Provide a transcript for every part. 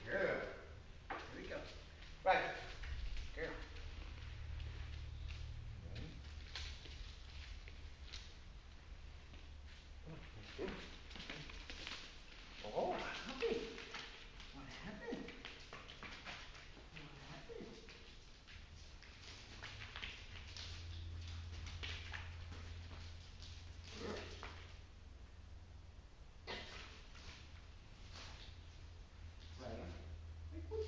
girl. Here we go. Right. Girl. Oh, happy. What happened? What happened? Girl. Right. Good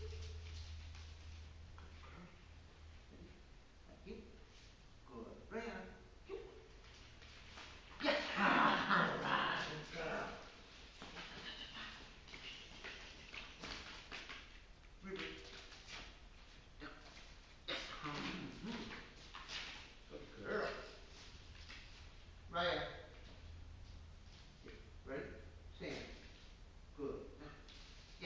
girl. Good. Good. Right. Yes. Right. Good girl. Ribbit. Yes. Good girl. Right. Ready? Stand. Good. Yes.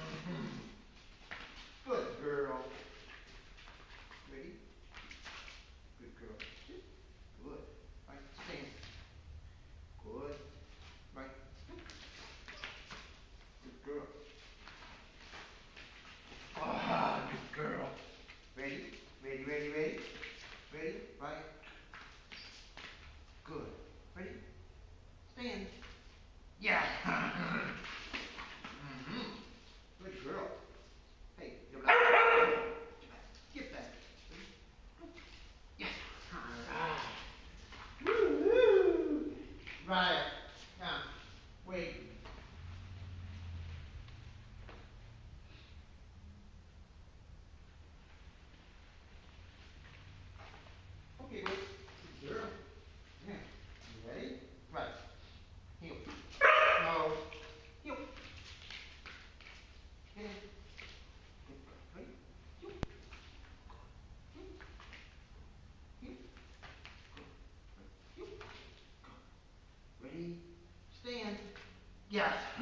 Good girl. Ready? Good girl. Good. Right. Stand. Good. Right. Good girl. Ah, good girl. Ready? Ready, ready, ready? Ready? Right. Good. Ready? Stand. Yeah. Good girl. Hey, get back. Get back. Yes. All right. Woo-hoo. Right. Now, wait. Okay, wait. Good girl. Yeah. You ready? Right. Heel. No. Heel. Heel. Good girl. Ready? Heel. Heel. Heel. Good. Heel. Go. Ready? Stand. Yes.